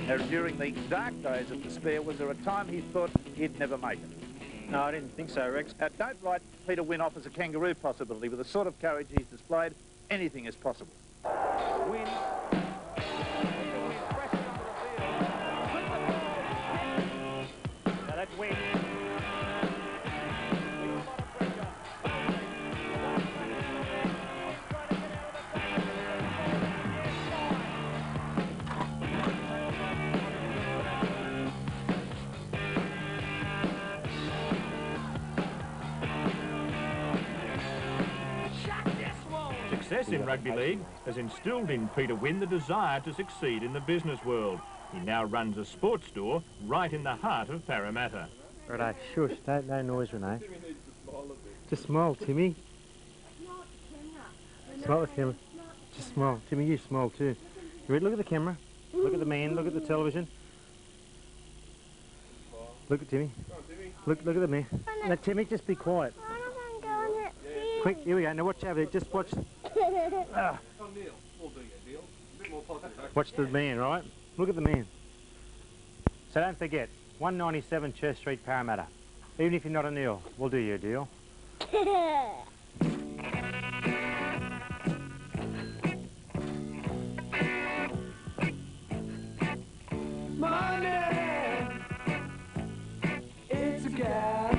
Now, during the dark days of despair, was there a time he thought he'd never make it? No, I didn't think so, Rex. Now, don't write Peter Wynn off as a kangaroo possibility. With the sort of courage he's displayed, anything is possible. Wynn. Now that's Wynn. Success in rugby league has instilled in Peter Wynn the desire to succeed in the business world. He now runs a sports store right in the heart of Parramatta. Righto, shush, no noise, Renee. Just smile, Timmy. Smile at the camera. Just smile. Timmy, you smile too. You ready? Look at the camera. Look at the man. Look at the television. Look at Timmy. Look at the man. Now, Timmy, just be quiet. Quick, here we go. Now watch over there. Just watch. Watch the man, right? Look at the man. So don't forget, 197 Church Street, Parramatta. Even if you're not a Neil, we'll do you a deal. Money, it's a gas.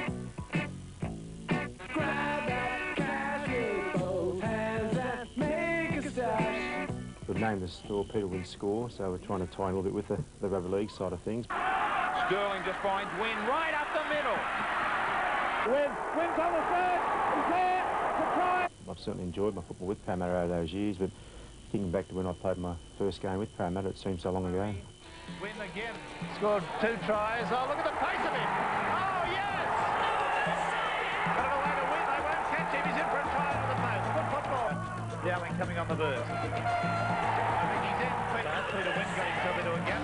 Grab that cash with both hands and make a stash. We've named the store Peter Wynn Score, so we're trying to tie in a little bit with the rugby league side of things. Sterling just finds Wynn right up the middle. Wynn's on the third. He's there. Surprise. I've certainly enjoyed my football with Parramatta over those years, but thinking back to when I played my first game with Parramatta, it seems so long ago. Wynn again scored 2 tries. Oh, look at the pace of him. Oh, yes. Got it away to Wynn. They won't catch him. He's in for a try over the post. Good football. Dowling coming on the burst. I think he's in. Peter Wynn got himself into a gap.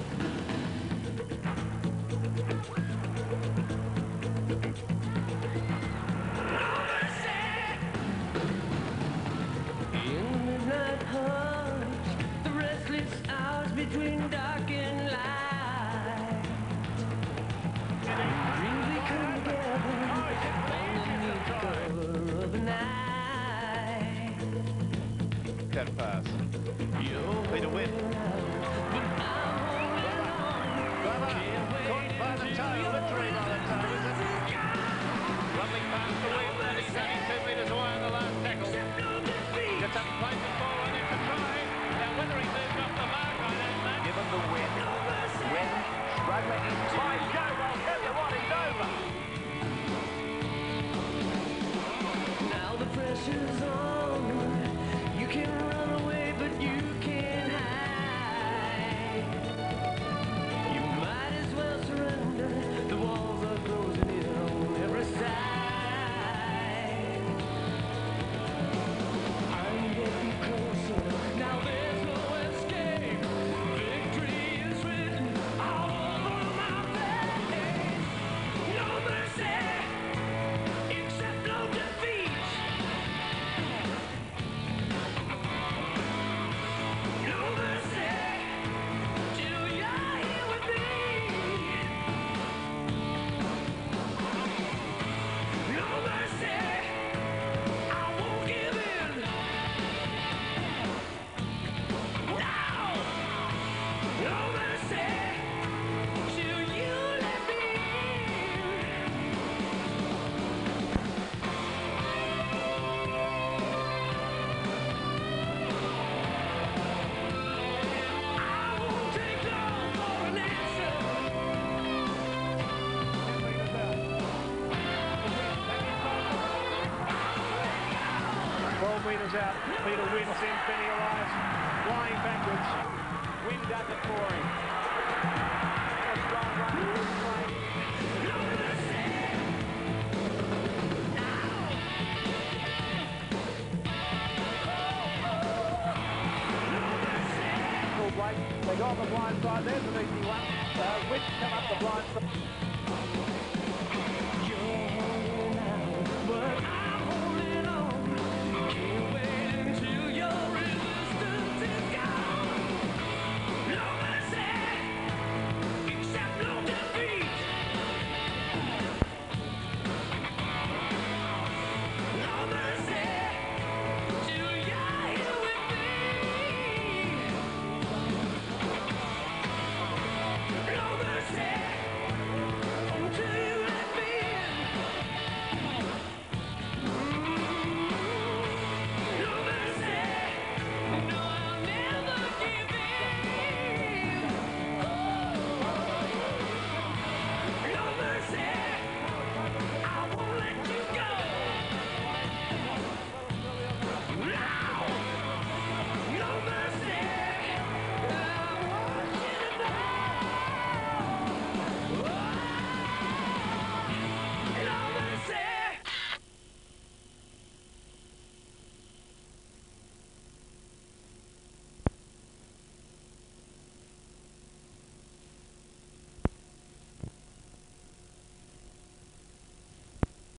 Between dark and light, dreams we come together underneath the cover of the night. That pass. Peter Wynn. Caught by the tail, literally by the tail, is it? Lovely pass to Wynn, and he's only 2 metres away on the last tackle. Gets up and plays the ball, and it's a try. Now whether he moves off the mark, I don't know. Given the win. Wynn struggling inside. Joe, I'll tell you what, he's over. Now the pressure's on. You can run away, but you can't hide. You might as well surrender. The walls are closing in on every side. I'm getting closer. Now there's no escape. Victory is written all over my face. No mercy, except no defeat. No mercy, till you're here with me. No mercy, I won't give in. No mercy, till you let me in. I won't take no for an answer. 12 metres out. Peter Wynn sends Benny Elias flying backwards. Wynn does it for him. A strong run in this play. Full break. They go on the blind side. There's an easy one. Wynn come up the blind side.